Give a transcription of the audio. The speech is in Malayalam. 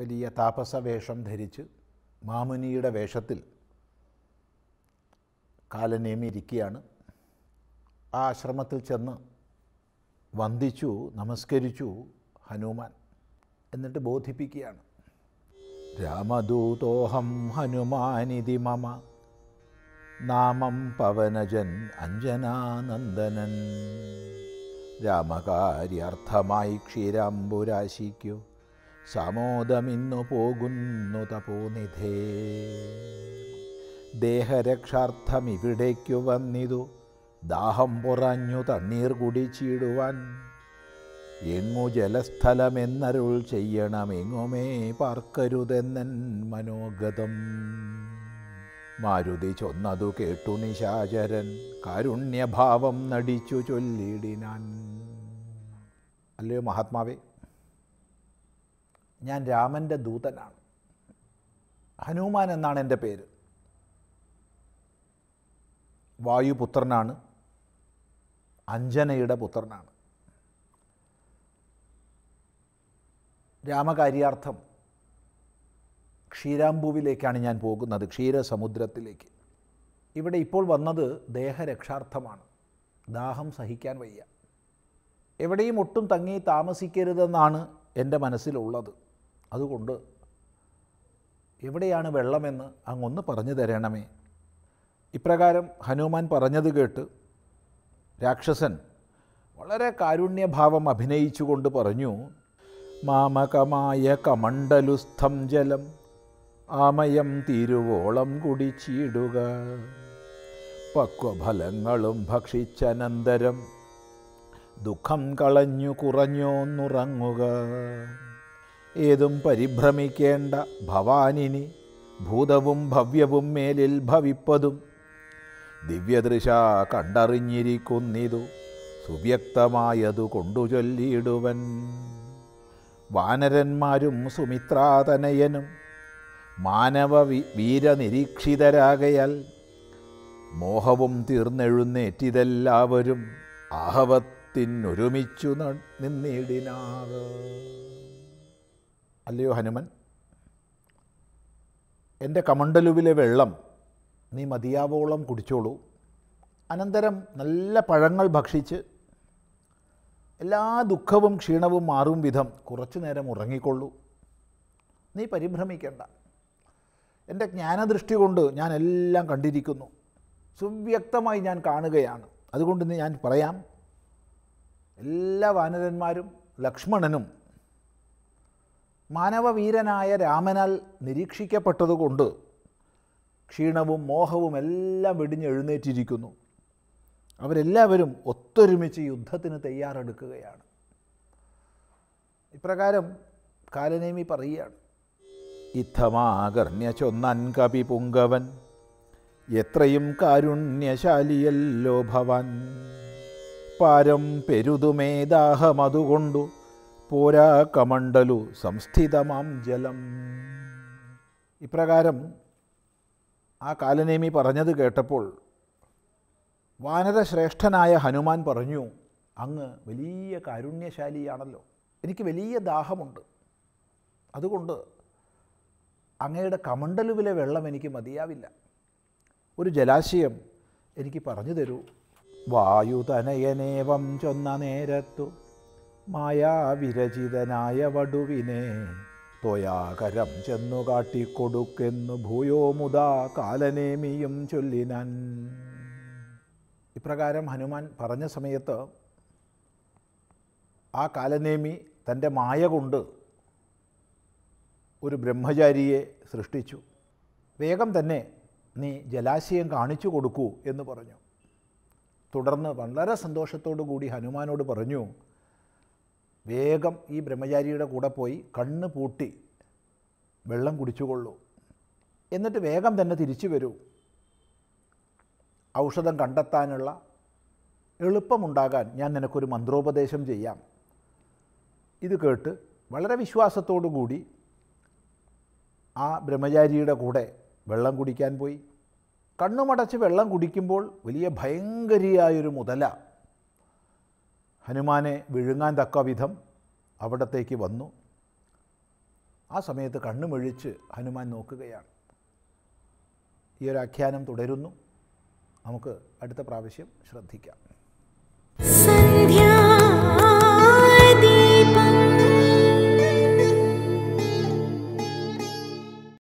വലിയ താപസവേഷം ധരിച്ച് മാമുനിയുടെ വേഷത്തിൽ കാലനേമി ഇരിക്കുകയാണ്. ആ ആശ്രമത്തിൽ ചെന്ന് വന്ദിച്ചു, നമസ്കരിച്ചു ഹനുമാൻ. എന്നിട്ട് ബോധിപ്പിക്കുകയാണ്, രാമദൂതോഹം ഹനുമാനിതി മമ നാമം പവനജൻ അഞ്ജനാനന്ദനൻ. രാമകാര്യാർത്ഥമായി ക്ഷീരാംബുരാശിക്കു സമോദമിന്നു പോകുന്നു തപോനിധേ. ദേഹരക്ഷാർത്ഥമിവിടേക്കു വന്നിതു ദാഹം പുറഞ്ഞു തണ്ണീർ കുടിച്ചിടുവാൻ. എങ്ങു ജലസ്ഥലമെന്നരുൾ ചെയ്യണമെങ്ങുമേ പാർക്കരുതെന്നൻ മനോഗതം. മാരുതി ചൊന്നതു കേട്ടു നിശാചരൻ കാരുണ്യഭാവം നടിച്ചു ചൊല്ലിടിനാൻ. അല്ലയോ മഹാത്മാവേ, ഞാൻ രാമൻ്റെ ദൂതനാണ്. ഹനുമാൻ എന്നാണ് എൻ്റെ പേര്. വായുപുത്രനാണ്, അഞ്ജനയുടെ പുത്രനാണ്. രാമകാര്യാർത്ഥം ക്ഷീരാംബുവിലേക്കാണ് ഞാൻ പോകുന്നത്, ക്ഷീരസമുദ്രത്തിലേക്ക്. ഇവിടെ ഇപ്പോൾ വന്നത് ദേഹരക്ഷാർത്ഥമാണ്. ദാഹം സഹിക്കാൻ വയ്യ. എവിടെയും ഒട്ടും തങ്ങി താമസിക്കരുതെന്നാണ് എൻ്റെ മനസ്സിലുള്ളത്. അതുകൊണ്ട് എവിടെയാണ് വെള്ളമെന്ന് അങ്ങൊന്ന് പറഞ്ഞു തരണമേ. ഇപ്രകാരം ഹനുമാൻ പറഞ്ഞത് കേട്ട് രാക്ഷസൻ വളരെ കാരുണ്യഭാവം അഭിനയിച്ചുകൊണ്ട് പറഞ്ഞു, മാമകമായ കമണ്ഡലുസ്ഥം ജലം ആമയം തീരുവോളം കുടിച്ചിടുക. പക്വഫലങ്ങളും ഭക്ഷിച്ചനന്തരം ദുഃഖം കളഞ്ഞു കുറഞ്ഞോന്നുറങ്ങുക. ഏതും പരിഭ്രമിക്കേണ്ട ഭവാനിനി ഭൂതവും ഭവ്യവും മേലിൽ ഭവിപ്പതും ദിവ്യദൃശ കണ്ടറിഞ്ഞിരിക്കുന്നിതു സുവ്യക്തമായതു കൊണ്ടു ചൊല്ലിയിടുവൻ. വാനരന്മാരും സുമിത്രാതനയനും മാനവ വീരനിരീക്ഷിതരാകയാൽ മോഹവും തീർന്നെഴുന്നേറ്റിതെല്ലാവരും ആഹവത്തിനൊരുമിച്ചു നിന്നിടിനാറ്. അല്ലയോ ഹനുമൻ, എൻ്റെ കമണ്ഡലുവിലെ വെള്ളം നീ മതിയാവോളം കുടിച്ചോളൂ. അനന്തരം നല്ല പഴങ്ങൾ ഭക്ഷിച്ച് എല്ലാ ദുഃഖവും ക്ഷീണവും മാറും വിധം കുറച്ചു നേരം ഉറങ്ങിക്കൊള്ളൂ. നീ പരിഭ്രമിക്കേണ്ട. എൻ്റെ ജ്ഞാനദൃഷ്ടി കൊണ്ട് ഞാൻ എല്ലാം കണ്ടിരിക്കുന്നു. സുവ്യക്തമായി ഞാൻ കാണുകയാണ്. അതുകൊണ്ട് ഞാൻ പറയാം, എല്ലാ വാനരന്മാരും ലക്ഷ്മണനും മാനവവീരനായ രാമനാൽ നിരീക്ഷിക്കപ്പെട്ടതുകൊണ്ട് ക്ഷീണവും മോഹവും എല്ലാം വെടിഞ്ഞെഴുന്നേറ്റിരിക്കുന്നു. അവരെല്ലാവരും ഒത്തൊരുമിച്ച് യുദ്ധത്തിന് തയ്യാറെടുക്കുകയാണ്. ഇപ്രകാരം കാലനേമി പറയുകയാണ്, ഇത്തമാകർണ്യ ചൊന്നാൻ കപി പുങ്കവൻ എത്രയും കാരുണ്യശാലിയല്ലോ ഭവാൻ. പാരം പെരുതുമേ ദാഹമതുകൊണ്ടു പോരാ കമണ്ഡലു സംസ്ഥിതമാം ജലം. ഇപ്രകാരം ആ കാലനേമി പറഞ്ഞത് കേട്ടപ്പോൾ വാനരശ്രേഷ്ഠനായ ഹനുമാൻ പറഞ്ഞു, അങ്ങ് വലിയ കാരുണ്യശാലിയാണല്ലോ. എനിക്ക് വലിയ ദാഹമുണ്ട്. അതുകൊണ്ട് അങ്ങയുടെ കമണ്ഡലുവിലെ വെള്ളം എനിക്ക് മതിയാവില്ല. ഒരു ജലാശയം എനിക്ക് പറഞ്ഞു തരൂ. വായുതനയനേവം ചൊന്ന നേരത്തു മായാവിരചിതനായ വടുവിനെ ത്വയാകരം ചെന്നു കാട്ടിക്കൊടുക്കെന്നു ഭൂയോ മുതാ കാലനേമിയും ചൊല്ലിനാൻ. ഇപ്രകാരം ഹനുമാൻ പറഞ്ഞ സമയത്ത് ആ കാലനേമി തൻ്റെ മായ കൊണ്ട് ഒരു ബ്രഹ്മചാരിയെ സൃഷ്ടിച്ചു. വേഗം തന്നെ നീ ജലാശയം കാണിച്ചു കൊടുക്കൂ എന്ന് പറഞ്ഞു. തുടർന്ന് വളരെ സന്തോഷത്തോടു കൂടി ഹനുമാനോട് പറഞ്ഞു, വേഗം ഈ ബ്രഹ്മചാരിയുടെ കൂടെ പോയി കണ്ണ് പൂട്ടി വെള്ളം കുടിച്ചുകൊള്ളൂ. എന്നിട്ട് വേഗം തന്നെ തിരിച്ചു വരൂ. ഔഷധം കണ്ടെത്താനുള്ള എളുപ്പമുണ്ടാകാൻ ഞാൻ നിനക്കൊരു മന്ത്രോപദേശം ചെയ്യാം. ഇത് കേട്ട് വളരെ വിശ്വാസത്തോടു കൂടി ആ ബ്രഹ്മചാരിയുടെ കൂടെ വെള്ളം കുടിക്കാൻ പോയി. കണ്ണുമടച്ച് വെള്ളം കുടിക്കുമ്പോൾ വലിയ ഭയങ്കരിയായൊരു മുതല ഹനുമാനെ വിഴുങ്ങാൻ തക്ക വിധം അവിടത്തേക്ക് വന്നു. ആ സമയത്ത് കണ്ണുമിഴിച്ച് ഹനുമാൻ നോക്കുകയാണ്. ഈ ഒരു ആഖ്യാനം തുടരുന്നു. നമുക്ക് അടുത്ത പ്രാവശ്യം ശ്രദ്ധിക്കാം.